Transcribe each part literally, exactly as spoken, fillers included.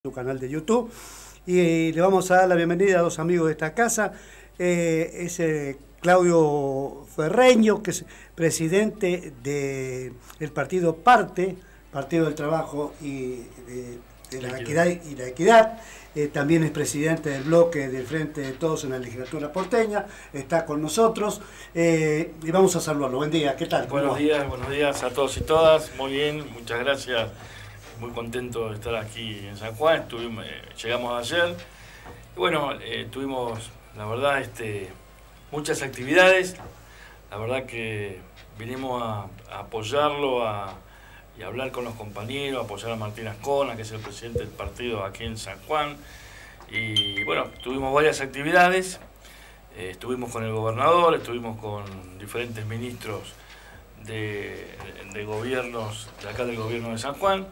su canal de YouTube y le vamos a dar la bienvenida a dos amigos de esta casa. Eh, es eh, Claudio Ferreño, que es presidente del de partido Parte, Partido del Trabajo y de, de la Equidad y la Equidad. Eh, también es presidente del bloque del Frente de Todos en la legislatura porteña. Está con nosotros eh, y vamos a saludarlo. Buen día, ¿qué tal? Buenos días, buenos días a todos y todas. Muy bien, muchas gracias. Muy contento de estar aquí en San Juan. Estuvimos, eh, llegamos ayer. Y bueno, eh, tuvimos, la verdad, este, muchas actividades. La verdad que vinimos a, a apoyarlo a, y a hablar con los compañeros, a apoyar a Martín Ascona, que es el presidente del partido aquí en San Juan. Y bueno, tuvimos varias actividades. Eh, estuvimos con el gobernador, estuvimos con diferentes ministros de, de gobiernos, de acá del gobierno de San Juan.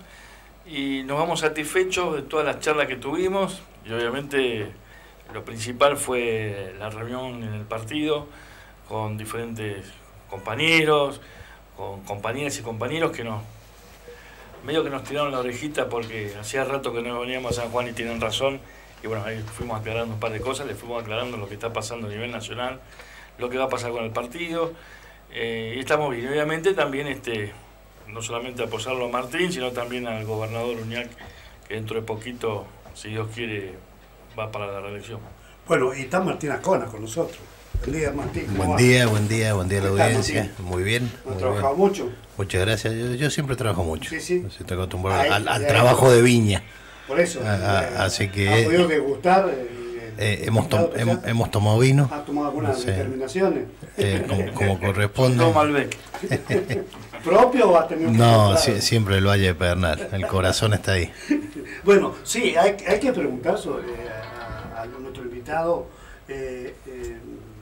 Y nos vamos satisfechos de todas las charlas que tuvimos y obviamente lo principal fue la reunión en el partido con diferentes compañeros, con compañeras y compañeros que nos medio que nos tiraron la orejita porque hacía rato que no veníamos a San Juan y tienen razón. Y bueno, ahí fuimos aclarando un par de cosas, les fuimos aclarando lo que está pasando a nivel nacional, lo que va a pasar con el partido. Eh, y estamos bien, obviamente también este no solamente apoyarlo a Martín, sino también al gobernador Uñac, que dentro de poquito, si Dios quiere, va para la reelección. Bueno, y está Martín Ascona con nosotros. Buen día, Martín. Buen día, buen día, buen día a la audiencia. Martín? Muy bien. ¿Has trabajado bien. mucho? Muchas gracias. Yo, yo siempre trabajo mucho. Sí, sí. Estoy acostumbrado ahí, al, al ahí, trabajo ahí. de viña. Por eso. A, a, así que. ¿Has podido degustar? Eh, Eh, hemos, to hemos, hemos tomado vino. ¿Has tomado algunas sí. determinaciones? Eh, como, como corresponde. No Malbec. ¿Propio o has tenido? No, si, siempre el Valle de Pedernal. El corazón está ahí. Bueno, sí, hay, hay que preguntar sobre a, a, a nuestro invitado eh, eh,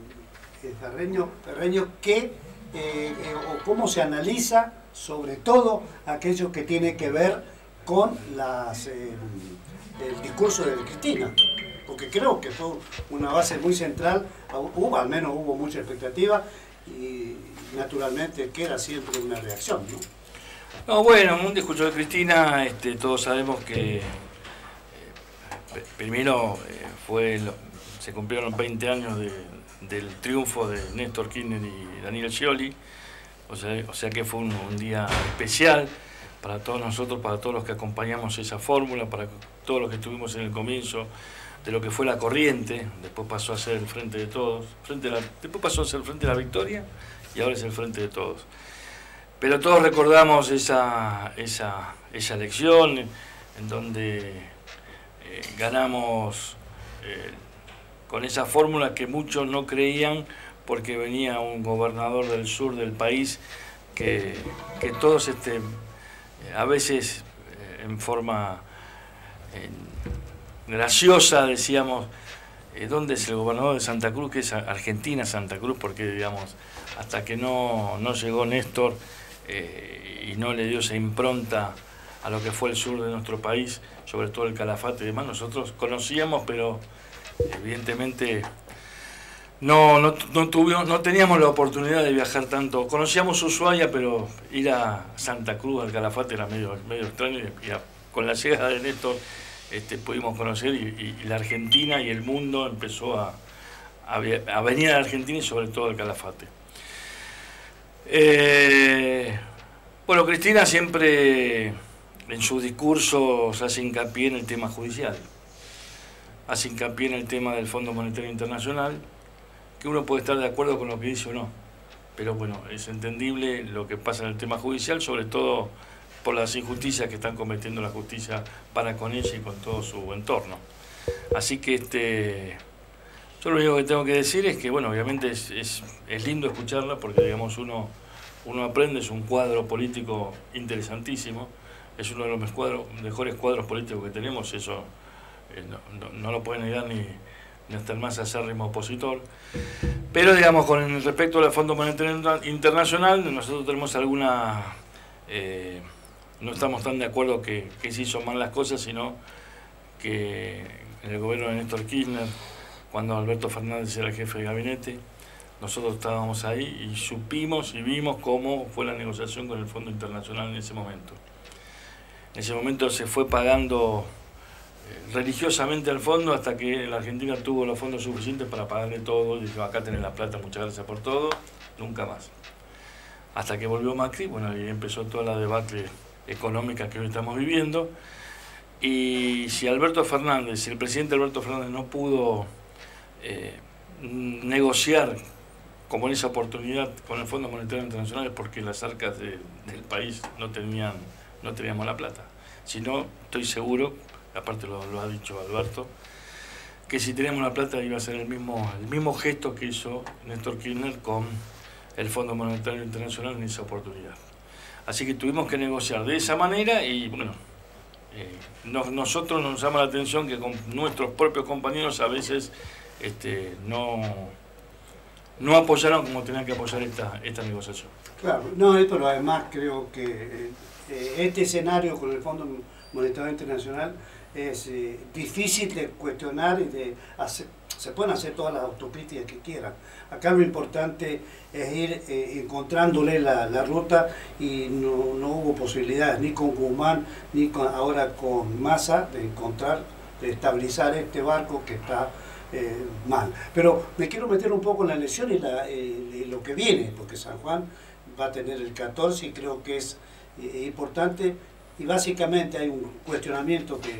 Ferreño, Ferreño qué eh, eh, o cómo se analiza sobre todo aquello que tiene que ver con las eh, el discurso de Cristina. Porque creo que fue una base muy central, hubo, al menos hubo mucha expectativa y naturalmente queda siempre una reacción, ¿no? No, bueno, un discurso de Cristina, este, todos sabemos que eh, primero eh, fue lo, se cumplieron veinte años de, del triunfo de Néstor Kirchner y Daniel Scioli, o sea, o sea que fue un, un día especial para todos nosotros, para todos los que acompañamos esa fórmula, para todos los que estuvimos en el comienzo de lo que fue la corriente, después pasó a ser el Frente de Todos, frente de la, después pasó a ser el Frente de la Victoria y ahora es el Frente de Todos. Pero todos recordamos esa, esa, esa elección en donde eh, ganamos eh, con esa fórmula que muchos no creían porque venía un gobernador del sur del país que, que todos este, a veces eh, en forma eh, graciosa decíamos, eh, ¿dónde es el gobernador de Santa Cruz? Que es Argentina, Santa Cruz, porque digamos, hasta que no, no llegó Néstor eh, y no le dio esa impronta a lo que fue el sur de nuestro país, sobre todo el Calafate y demás, nosotros conocíamos, pero evidentemente no, no, no, tuvimos, no teníamos la oportunidad de viajar tanto. Conocíamos Ushuaia, pero ir a Santa Cruz, al Calafate, era medio, medio extraño, y a, con la llegada de Néstor Este, pudimos conocer y, y, y la Argentina y el mundo empezó a, a, a venir a la Argentina y sobre todo al Calafate. Eh, bueno, Cristina siempre en sus discursos hace hincapié en el tema judicial, hace hincapié en el tema del Fondo Monetario Internacional, que uno puede estar de acuerdo con lo que dice o no, pero bueno, es entendible lo que pasa en el tema judicial, sobre todo por las injusticias que están cometiendo la justicia para con ella y con todo su entorno. Así que este, yo lo único que tengo que decir es que, bueno, obviamente es, es, es lindo escucharla porque, digamos, uno, uno aprende, es un cuadro político interesantísimo, es uno de los mejores cuadros, mejores cuadros políticos que tenemos, eso eh, no, no, no lo puede negar ni, ni hasta el más acérrimo opositor. Pero, digamos, con respecto al Fondo Monetario Internacional, nosotros tenemos alguna... Eh, no estamos tan de acuerdo que, que se hizo mal las cosas, sino que en el gobierno de Néstor Kirchner, cuando Alberto Fernández era jefe de gabinete, nosotros estábamos ahí y supimos y vimos cómo fue la negociación con el Fondo Internacional en ese momento. En ese momento se fue pagando religiosamente al fondo hasta que la Argentina tuvo los fondos suficientes para pagarle todo. Dijo, acá tenés la plata, muchas gracias por todo, nunca más. Hasta que volvió Macri, bueno, y empezó toda la debacle económica que hoy estamos viviendo. Y si Alberto Fernández, si el presidente Alberto Fernández no pudo eh, negociar como en esa oportunidad con el Fondo Monetario Internacional, es porque las arcas de, del país no tenían, no teníamos la plata. Si no, estoy seguro, aparte lo, lo ha dicho Alberto, que si teníamos la plata iba a ser el mismo, el mismo gesto que hizo Néstor Kirchner con el Fondo Monetario Internacional en esa oportunidad. Así que tuvimos que negociar de esa manera y bueno, eh, nos, nosotros nos llama la atención que con nuestros propios compañeros a veces este, no, no apoyaron como tenían que apoyar esta, esta negociación. Claro, no, pero además creo que eh, este escenario con el Fondo Monetario Internacional es eh, difícil de cuestionar y de hacer, se pueden hacer todas las autocríticas que quieran. Acá lo importante es ir eh, encontrándole la, la ruta y no, no hubo posibilidades ni con Guzmán ni con, ahora con Massa de encontrar, de estabilizar este barco que está eh, mal. Pero me quiero meter un poco en la elección y, la, eh, y lo que viene, porque San Juan va a tener el catorce y creo que es eh, importante. Y básicamente hay un cuestionamiento que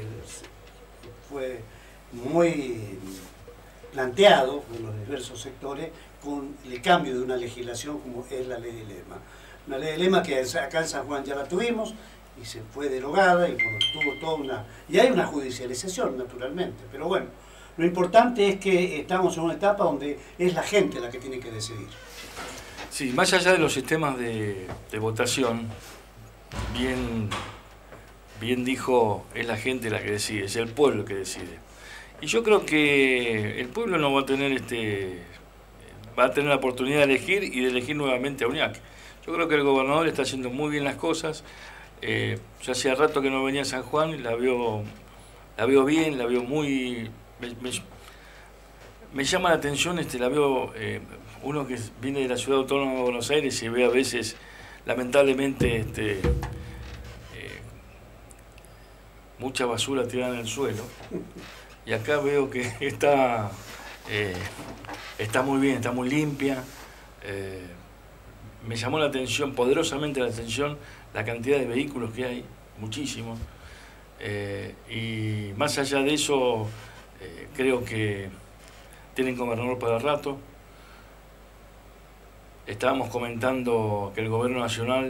fue muy planteado en los diversos sectores con el cambio de una legislación como es la ley de lema. Una ley de lema que acá en San Juan ya la tuvimos y se fue derogada y bueno, tuvo toda una... Y hay una judicialización naturalmente, pero bueno, lo importante es que estamos en una etapa donde es la gente la que tiene que decidir. Sí, más allá de los sistemas de, de votación, bien... Bien dijo, es la gente la que decide, es el pueblo que decide. Y yo creo que el pueblo no va a tener este va a tener la oportunidad de elegir y de elegir nuevamente a Uñac. Yo creo que el gobernador está haciendo muy bien las cosas. Eh, yo hacía rato que no venía a San Juan y la veo, la veo bien, la veo muy... Me, me, me llama la atención, este, la veo, eh, uno que viene de la Ciudad Autónoma de Buenos Aires y ve a veces, lamentablemente, este, mucha basura tirada en el suelo, y acá veo que está, eh, está muy bien, está muy limpia. Eh, me llamó la atención, poderosamente la atención, la cantidad de vehículos que hay, muchísimos, eh, y más allá de eso, eh, creo que tienen gobernador para rato. Estábamos comentando que el gobierno nacional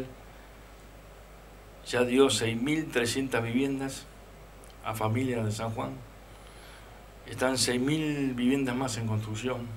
ya dio seis mil trescientas viviendas a familias de San Juan. Están seis mil viviendas más en construcción.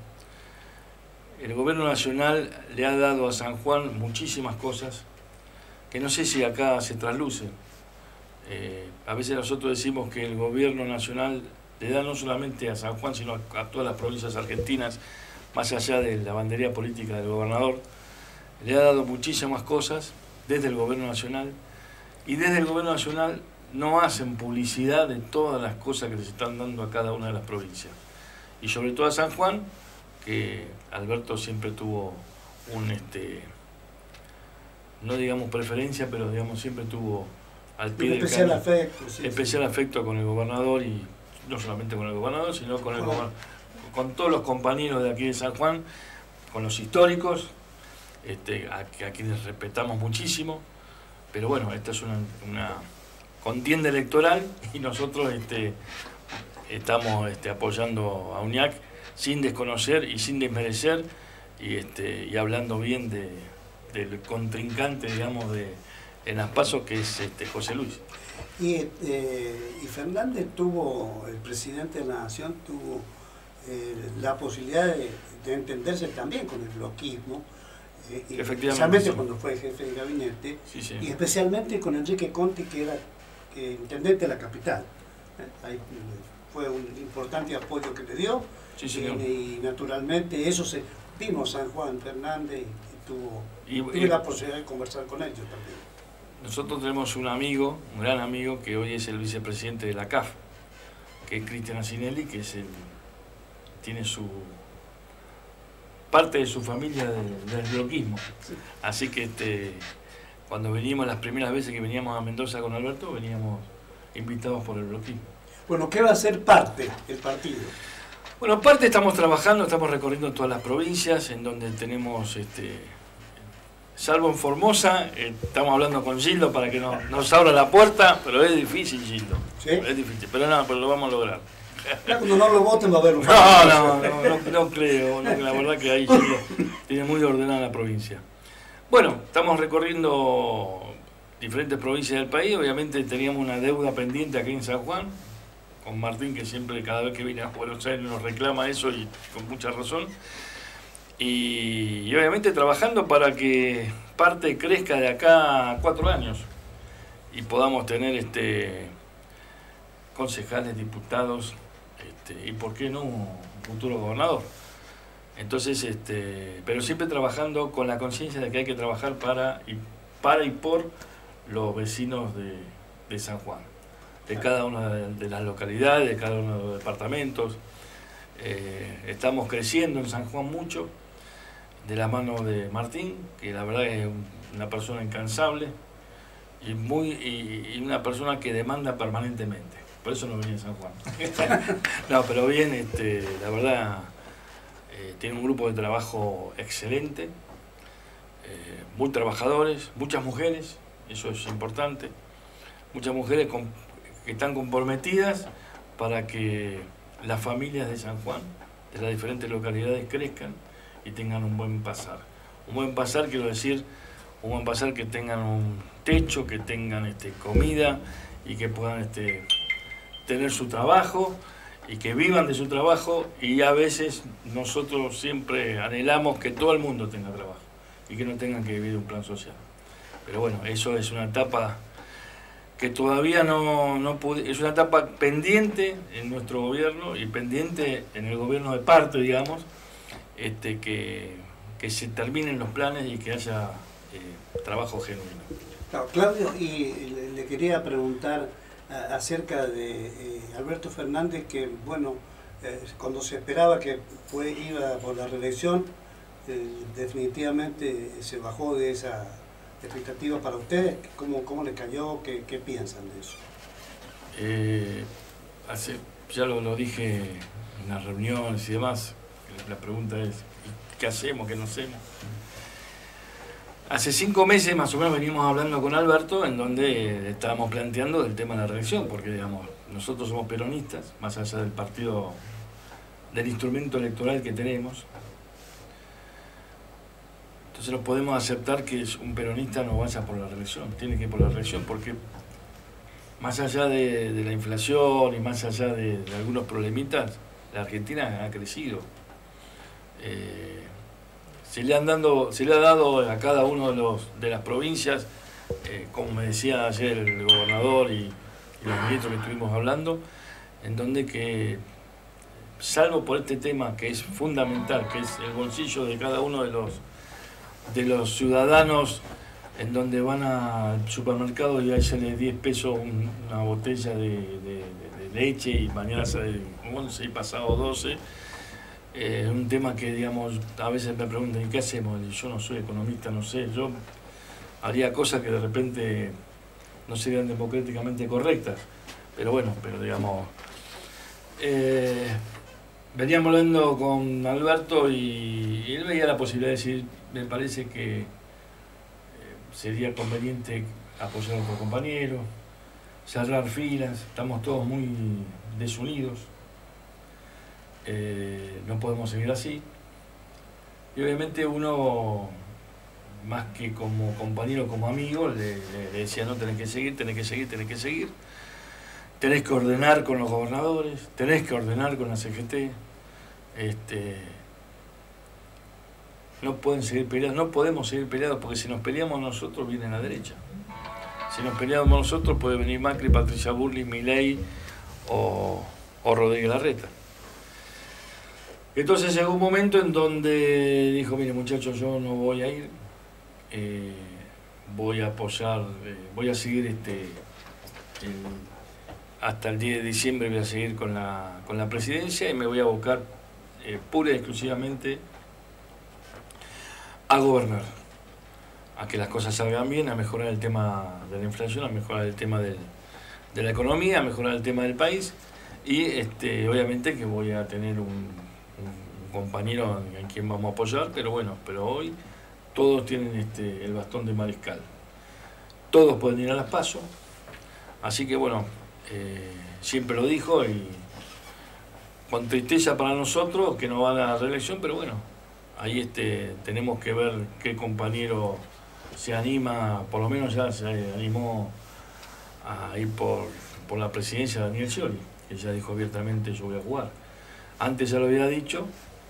El gobierno nacional le ha dado a San Juan muchísimas cosas que no sé si acá se traslucen. Eh, a veces nosotros decimos que el gobierno nacional le da no solamente a San Juan, sino a, a todas las provincias argentinas, más allá de la bandería política del gobernador. Le ha dado muchísimas cosas desde el gobierno nacional. Y desde el gobierno nacional no hacen publicidad de todas las cosas que les están dando a cada una de las provincias. Y sobre todo a San Juan, que Alberto siempre tuvo un, este, no digamos preferencia, pero digamos siempre tuvo al pie del especial cañón, afecto, sí, especial sí. afecto con el gobernador, y no solamente con el gobernador, sino con, el gobernador, con todos los compañeros de aquí de San Juan, con los históricos, este, a, a quienes respetamos muchísimo. Pero bueno, esta es una, una contienda electoral y nosotros este, estamos este, apoyando a Uñac sin desconocer y sin desmerecer y, este, y hablando bien de, del contrincante, digamos, de, en las PASO, que es este, José Luis. Y, eh, y Fernández tuvo, el presidente de la Nación tuvo eh, la posibilidad de, de entenderse también con el bloquismo, eh, y especialmente sí. Cuando fue jefe de gabinete, sí, sí. Y especialmente con Enrique Conti, que era eh, intendente de la capital. Eh, ahí fue un importante apoyo que le dio, sí, sí, eh, y naturalmente eso se vino a San Juan Fernández y, y tuvo, y, tuve y, la posibilidad de conversar con ellos también. Nosotros tenemos un amigo, un gran amigo, que hoy es el vicepresidente de la C A F, que es Cristian Asinelli, que es el, tiene su parte de su familia del, del bloquismo. Sí. Así que este, cuando venimos, las primeras veces que veníamos a Mendoza con Alberto, veníamos invitados por el bloquismo. Bueno, ¿qué va a ser parte el partido? Bueno, parte estamos trabajando, estamos recorriendo todas las provincias en donde tenemos, este, salvo en Formosa, eh, estamos hablando con Gildo para que no, nos abra la puerta, pero es difícil, Gildo. ¿Sí? Es difícil, pero nada, pero lo vamos a lograr. Ya cuando no lo voten va a haber un... No, no, no, no, no creo, no, la verdad que ahí Gildo tiene muy ordenada la provincia. Bueno, estamos recorriendo diferentes provincias del país, obviamente teníamos una deuda pendiente aquí en San Juan, con Martín, que siempre cada vez que viene a Buenos Aires nos reclama eso y con mucha razón. Y, y obviamente trabajando para que parte crezca de acá a cuatro años y podamos tener este concejales, diputados este, y por qué no un futuro gobernador. Entonces, este, pero siempre trabajando con la conciencia de que hay que trabajar para y, para y por los vecinos de, de San Juan, de cada una de, de las localidades, de cada uno de los departamentos. Eh, estamos creciendo en San Juan mucho, de la mano de Martín, que la verdad es una persona incansable y, muy, y, y una persona que demanda permanentemente. Por eso no venía a San Juan. No, pero bien, este, la verdad, eh, tiene un grupo de trabajo excelente, eh, muy trabajadores, muchas mujeres, eso es importante, muchas mujeres con, que están comprometidas para que las familias de San Juan, de las diferentes localidades, crezcan y tengan un buen pasar. Un buen pasar, quiero decir, un buen pasar que tengan un techo, que tengan este, comida y que puedan este, tener su trabajo y que vivan de su trabajo, y a veces nosotros siempre anhelamos que todo el mundo tenga trabajo y que no tengan que vivir un plan social. Pero bueno, eso es una etapa que todavía no, no pude, es una etapa pendiente en nuestro gobierno y pendiente en el gobierno de parte, digamos, este, que, que se terminen los planes y que haya eh, trabajo genuino. Claro, Claudio, y le, le quería preguntar a, acerca de eh, Alberto Fernández, que bueno, eh, cuando se esperaba que fue, iba por la reelección, eh, definitivamente se bajó de esa expectativa para ustedes. ¿Cómo, cómo le cayó? ¿Qué, qué piensan de eso? Eh, hace, ya lo, lo dije en las reuniones y demás. La pregunta es, ¿qué hacemos? ¿Qué no hacemos? Hace cinco meses más o menos venimos hablando con Alberto, en donde estábamos planteando el tema de la reelección, porque digamos, nosotros somos peronistas, más allá del partido, del instrumento electoral que tenemos. Entonces no podemos aceptar que un peronista no vaya por la reelección, tiene que ir por la reelección, porque más allá de, de la inflación y más allá de, de algunos problemitas, la Argentina ha crecido. Eh, se le han dando, se le ha dado a cada uno de los de las provincias, eh, como me decía ayer el gobernador y, y los ministros que estuvimos hablando, en donde que, salvo por este tema que es fundamental, que es el bolsillo de cada uno de los de los ciudadanos, en donde van al supermercado y ahí sale diez pesos una botella de, de, de leche y mañana sale once y pasado doce. Es eh, un tema que, digamos, a veces me preguntan, ¿y qué hacemos? Y yo no soy economista, no sé, yo haría cosas que de repente no serían democráticamente correctas, pero bueno, pero digamos, eh, veníamos hablando con Alberto y, y él veía la posibilidad de decir, me parece que eh, sería conveniente apoyar a nuestros compañeros, cerrar filas, estamos todos muy desunidos. Eh, no podemos seguir así, y obviamente uno, más que como compañero, como amigo, le, le, le decía, no, tenés que seguir, tenés que seguir, tenés que seguir, tenés que ordenar con los gobernadores, tenés que ordenar con la C G T, este, no pueden seguir peleados, no podemos seguir peleados, porque si nos peleamos nosotros viene la derecha, si nos peleamos nosotros puede venir Macri, Patricia Bullrich, Milei o, o Rodríguez Larreta. Entonces llegó un momento en donde dijo, mire muchachos, yo no voy a ir, eh, voy a apoyar, eh, voy a seguir este, el, hasta el diez de diciembre voy a seguir con la, con la presidencia y me voy a abocar eh, pura y exclusivamente a gobernar, a que las cosas salgan bien, a mejorar el tema de la inflación, a mejorar el tema del, de la economía, a mejorar el tema del país. Y este, obviamente que voy a tener un, un compañero en quien vamos a apoyar, pero bueno, pero hoy todos tienen este, el bastón de mariscal. Todos pueden ir a las PASO, así que bueno, eh, siempre lo dijo y con tristeza para nosotros que no va a la reelección, pero bueno, ahí este, tenemos que ver qué compañero se anima, por lo menos ya se animó a ir por, por la presidencia de Daniel Scioli, que ya dijo abiertamente yo voy a jugar. Antes ya lo había dicho,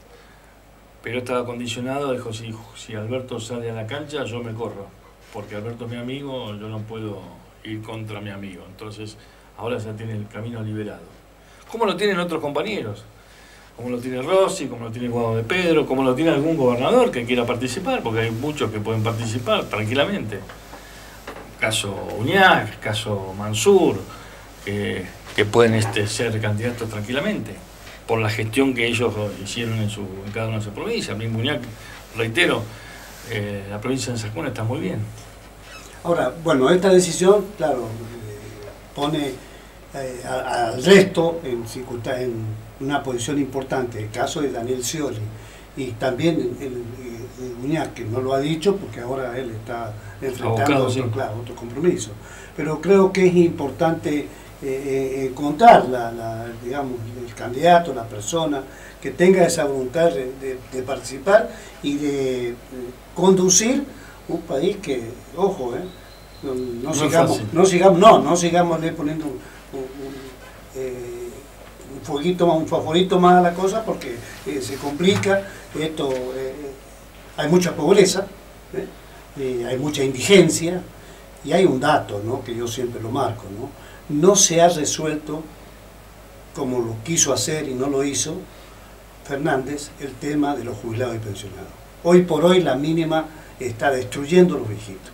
pero estaba condicionado, dijo si, si Alberto sale a la cancha yo me corro, porque Alberto es mi amigo, yo no puedo ir contra mi amigo, entonces ahora ya tiene el camino liberado. Como lo tienen otros compañeros, como lo tiene Rossi, como lo tiene Guado de Pedro, como lo tiene algún gobernador que quiera participar, porque hay muchos que pueden participar tranquilamente. Caso Uñac, caso Mansur, que, que pueden este, ser candidatos tranquilamente, por la gestión que ellos hicieron en, su, en cada una de sus provincias. A mí Uñac, reitero, eh, la provincia de San Juan está muy bien. Ahora, bueno, esta decisión, claro, eh, pone eh, al resto en, en una posición importante, el caso de Daniel Scioli, y también el, el, el Uñac, que no lo ha dicho porque ahora él está enfrentando Abocado, otro, sí. claro, otro compromiso. Pero creo que es importante eh, encontrar la, la, digamos, el candidato, la persona que tenga esa voluntad de, de, de participar y de, de conducir un país que, ojo, eh, no, no, no sigamos, no sigamos, no, no sigamos le poniendo un, un, un, eh, un fueguito más, un favorito más a la cosa, porque eh, se complica esto, eh, hay mucha pobreza, ¿eh? Eh, hay mucha indigencia, y hay un dato, ¿no?, que yo siempre lo marco, ¿no? No se ha resuelto, como lo quiso hacer y no lo hizo Fernández, el tema de los jubilados y pensionados. Hoy por hoy la mínima está destruyendo a los viejitos.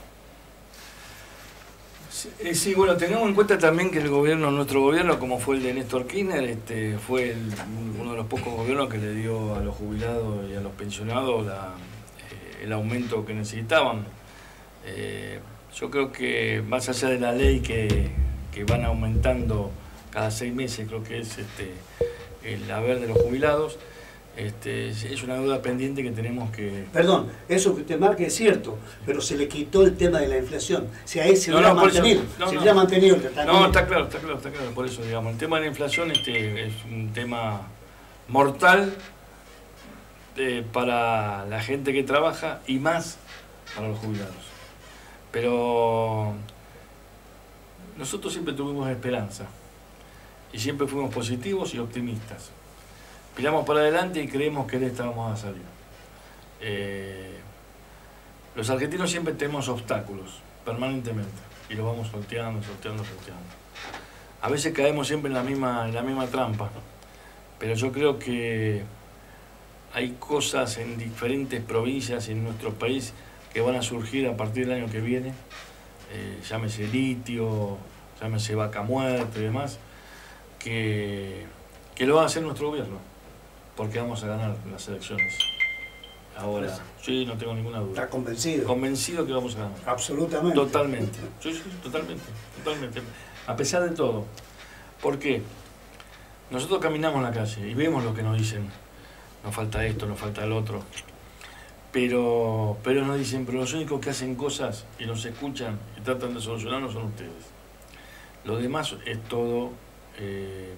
Sí, sí, bueno, tengamos en cuenta también que el gobierno, nuestro gobierno, como fue el de Néstor Kirchner, este, fue el, uno de los pocos gobiernos que le dio a los jubilados y a los pensionados la, eh, el aumento que necesitaban. Eh, yo creo que más allá de la ley que, que van aumentando cada seis meses, creo que es este, el haber de los jubilados, Este, es una deuda pendiente que tenemos que... Perdón, eso que usted marca es cierto, pero se le quitó el tema de la inflación. Si ahí se No, hubiera no, por eso- mantenido, no, se no. hubiera mantenido el tratamiento. No, está claro, está claro, está claro, por eso, digamos, el tema de la inflación este, es un tema mortal eh, para la gente que trabaja y más para los jubilados. Pero nosotros siempre tuvimos esperanza y siempre fuimos positivos y optimistas. Miramos para adelante y creemos que de esta vamos a salir. Eh, los argentinos siempre tenemos obstáculos, permanentemente, y los vamos sorteando, sorteando, sorteando. A veces caemos siempre en la misma, en la misma trampa, pero yo creo que hay cosas en diferentes provincias y en nuestro país que van a surgir a partir del año que viene, eh, llámese litio, llámese vaca muerta y demás, que, que lo va a hacer nuestro gobierno. Porque vamos a ganar las elecciones. Ahora, sí, no tengo ninguna duda. ¿Está convencido? Convencido que vamos a ganar. Absolutamente. Totalmente. Sí, sí, totalmente. Totalmente. A pesar de todo. ¿Por qué? Nosotros caminamos en la calle y vemos lo que nos dicen. Nos falta esto, nos falta el otro. Pero, pero nos dicen, pero los únicos que hacen cosas y nos escuchan y tratan de solucionarnos son ustedes. Lo demás es todo... Eh,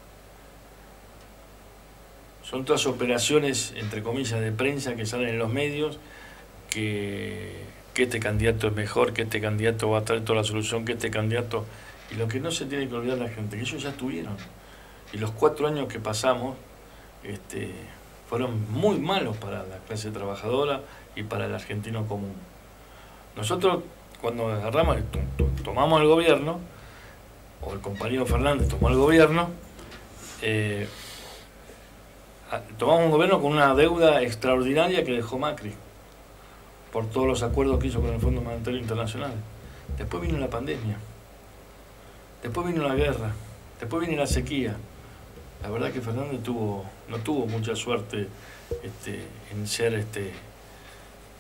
Son todas operaciones, entre comillas, de prensa que salen en los medios, que, que este candidato es mejor, que este candidato va a traer toda la solución, que este candidato... Y lo que no se tiene que olvidar la gente, que ellos ya estuvieron. Y los cuatro años que pasamos este, fueron muy malos para la clase trabajadora y para el argentino común. Nosotros, cuando agarramos, tomamos el gobierno, o el compañero Fernández tomó el gobierno, eh, tomamos un gobierno con una deuda extraordinaria que dejó Macri por todos los acuerdos que hizo con el Fondo Monetario Internacional. Después vino la pandemia, después vino la guerra, después vino la sequía. La verdad que Fernández tuvo, no tuvo mucha suerte este, en ser este,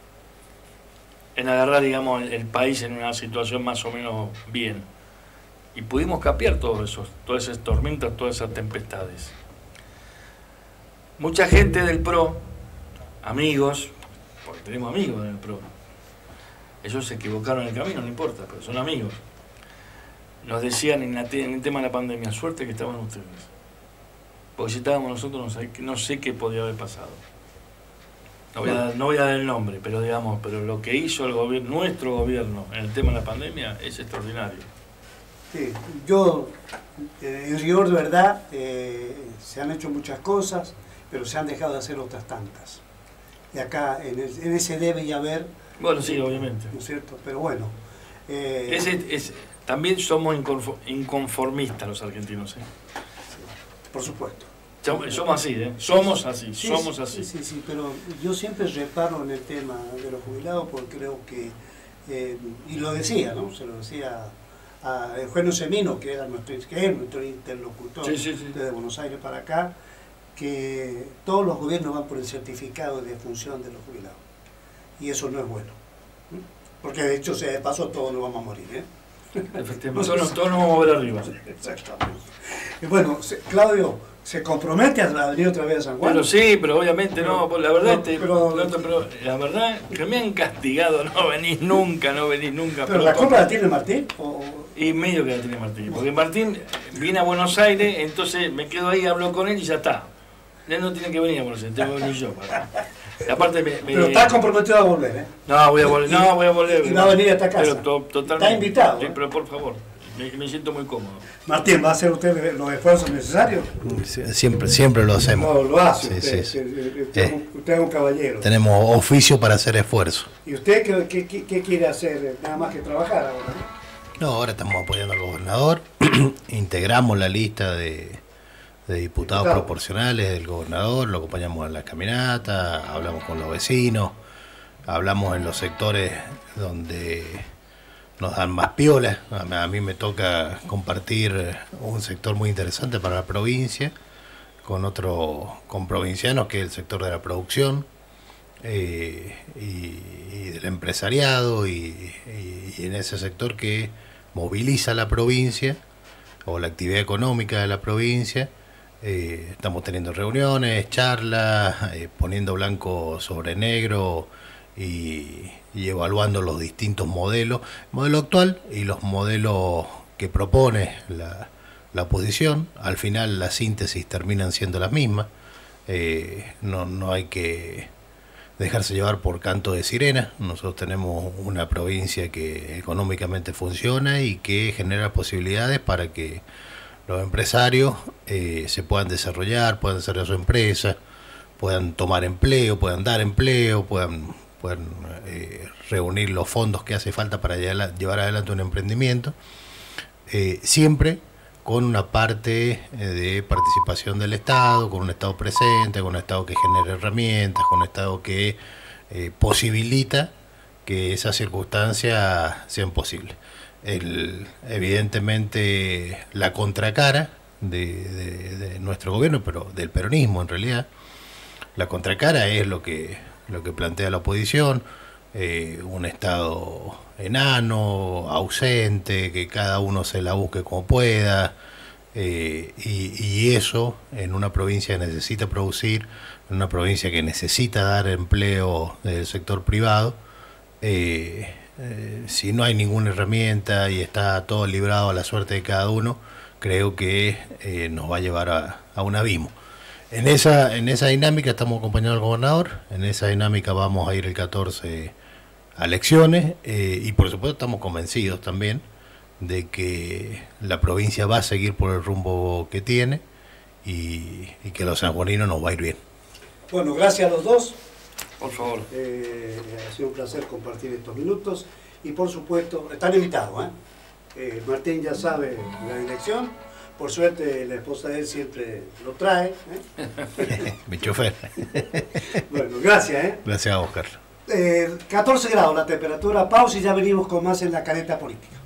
en agarrar, digamos, el, el país en una situación más o menos bien. y pudimos capear todos esos, todas esas tormentas, todas esas tempestades. Mucha gente del P R O, amigos, porque tenemos amigos en el P R O, ellos se equivocaron en el camino, no importa, pero son amigos, nos decían en, la te en el tema de la pandemia, suerte que estaban ustedes, porque si estábamos nosotros no sé, no sé qué podía haber pasado. No voy, a, no voy a dar el nombre, pero digamos, pero lo que hizo el gobierno, nuestro gobierno en el tema de la pandemia es extraordinario. Sí, yo, eh, en rigor de verdad, eh, se han hecho muchas cosas, pero se han dejado de hacer otras tantas. Y acá, en, el, en ese debe y haber... Bueno, sí, obviamente. ¿No es cierto? Pero bueno... Eh, ese, es, también somos inconformistas los argentinos, ¿eh? Sí, por supuesto. Somos así, ¿eh? Somos así, sí, somos sí, así. Sí, sí, sí, pero yo siempre reparo en el tema de los jubilados porque creo que, eh, y lo decía, ¿no? Se lo decía a Eugenio Semino, que, era nuestro, que es nuestro interlocutor sí, sí, sí. desde Buenos Aires para acá, que todos los gobiernos van por el certificado de defunción de los jubilados. Y eso no es bueno. ¿eh? Porque de hecho, se de paso, todos nos vamos a morir, ¿eh? Efectivamente, todos, todos nos vamos a ver arriba. Exactamente. Y bueno, Claudio, ¿se compromete a venir otra vez a San Juan? Pero sí, pero obviamente pero, no, la verdad, no, este, pero, no, pero la verdad que me han castigado, no venís nunca, no venís nunca. ¿Pero la compra la tiene Martín? ¿O? Y medio que la tiene Martín, porque Martín viene a Buenos Aires, entonces me quedo ahí, hablo con él y ya está. Él no tiene que venir a Buenos Aires, tengo que venir yo. Y aparte me, me... Pero estás comprometido a volver, ¿eh? No, voy a volver, no, voy a volver. Y va a venir a esta casa. Pero to, totalmente. Está invitado. Sí, ¿eh? pero por favor, me, me siento muy cómodo. Martín, ¿va a hacer usted los esfuerzos necesarios? Siempre, siempre lo hacemos. No, lo hace sí, usted. sí, sí. Usted, eh, usted es un caballero. Tenemos oficio para hacer esfuerzo. ¿Y usted qué, qué, qué quiere hacer? Nada más que trabajar ahora, ¿no? No, ahora estamos apoyando al gobernador. Integramos la lista de, de diputados Diputado. proporcionales del gobernador, lo acompañamos en la caminata, hablamos con los vecinos, hablamos en los sectores donde nos dan más piola. A mí me toca compartir un sector muy interesante para la provincia con otro, con provincianos, que es el sector de la producción eh, y, y del empresariado y, y, y en ese sector que moviliza la provincia o la actividad económica de la provincia. Eh, estamos teniendo reuniones, charlas, eh, poniendo blanco sobre negro y, y evaluando los distintos modelos, el modelo actual y los modelos que propone la, la oposición. Al final las síntesis terminan siendo las mismas. Eh, no, no hay que dejarse llevar por canto de sirena. Nosotros tenemos una provincia que económicamente funciona y que genera posibilidades para que los empresarios eh, se puedan desarrollar, puedan desarrollar su empresa, puedan tomar empleo, puedan dar empleo, puedan, puedan eh, reunir los fondos que hace falta para llevar adelante un emprendimiento, eh, siempre con una parte de participación del Estado, con un Estado presente, con un Estado que genere herramientas, con un Estado que eh, posibilita que esas circunstancias sean posibles. El, evidentemente la contracara de, de, de nuestro gobierno, pero del peronismo en realidad, la contracara es lo que, lo que plantea la oposición, eh, un Estado enano, ausente, que cada uno se la busque como pueda, eh, y, y eso en una provincia que necesita producir, en una provincia que necesita dar empleo del sector privado, eh, eh, si no hay ninguna herramienta y está todo librado a la suerte de cada uno, creo que eh, nos va a llevar a, a un abismo. En esa, en esa dinámica estamos acompañando al gobernador, en esa dinámica vamos a ir el catorce a elecciones eh, y por supuesto estamos convencidos también de que la provincia va a seguir por el rumbo que tiene y, y que a los sanjuaninos nos va a ir bien. Bueno, gracias a los dos. Por favor. Eh, ha sido un placer compartir estos minutos y por supuesto, están invitados, ¿eh? Eh, Martín ya sabe la dirección, por suerte la esposa de él siempre lo trae. ¿eh? Mi chofer. Bueno, gracias. ¿eh? Gracias a Oscar. Eh, catorce grados la temperatura, pausa y ya venimos con más en la Caleta Política.